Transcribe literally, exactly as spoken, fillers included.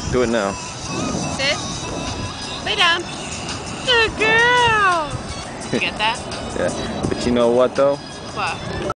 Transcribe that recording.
Do it now. Sit. Lay down. Good girl. You get that? Yeah. But you know what though? What?